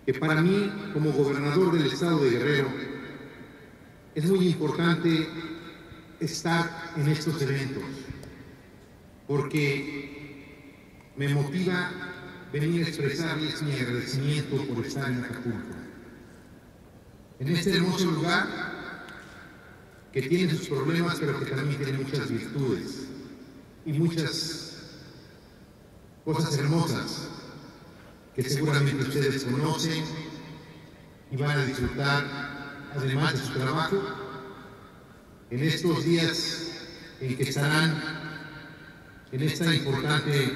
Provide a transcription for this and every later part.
que para mí, como gobernador del estado de Guerrero, es muy importante estar en estos eventos, porque me motiva venir a expresarles mi agradecimiento por estar en Acapulco, en este hermoso lugar que tiene sus problemas, pero que también tiene muchas virtudes y muchas cosas hermosas que seguramente ustedes conocen y van a disfrutar, además de su trabajo, en estos días en que estarán en esta importante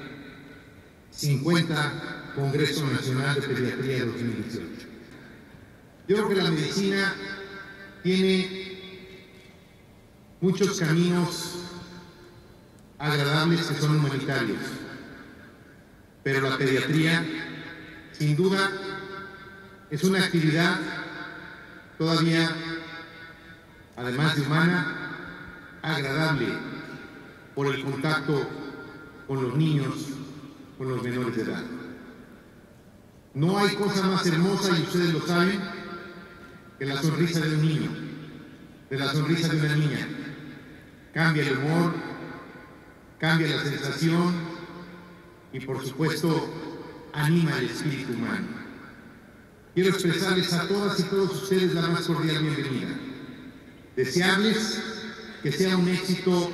50 Congreso Nacional de Pediatría 2018. Yo creo que la medicina tiene muchos caminos agradables que son humanitarios, pero la pediatría, sin duda, es una actividad todavía, además de humana, agradable por el contacto con los niños, con los menores de edad. No hay cosa más hermosa, y ustedes lo saben, que la sonrisa de un niño, de la sonrisa de una niña. Cambia el humor, cambia la sensación y, por supuesto, anima el espíritu humano. Quiero expresarles a todas y todos ustedes la más cordial bienvenida. Desearles que sea un éxito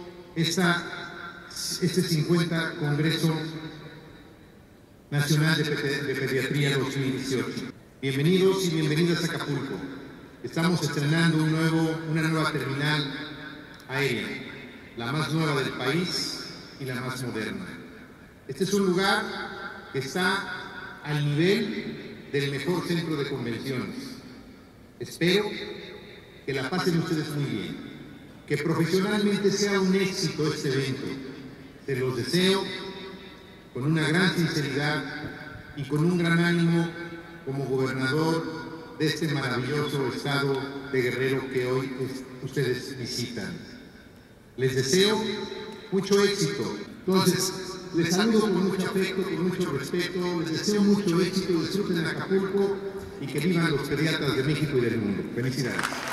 este 50 Congreso Nacional de Pediatría 2018. Bienvenidos y bienvenidas a Acapulco. Estamos estrenando una nueva terminal aérea, la más nueva del país y la más moderna. Este es un lugar que está al nivel del mejor centro de convenciones. Espero que la pasen ustedes muy bien, que profesionalmente sea un éxito este evento. Se los deseo con una gran sinceridad y con un gran ánimo como gobernador de este maravilloso estado de Guerrero que hoy ustedes visitan. Les deseo mucho éxito. Entonces, les saludo con mucho afecto, con mucho respeto, les deseo mucho éxito, disfruten Acapulco y que vivan los pediatras de México y del mundo. Felicidades.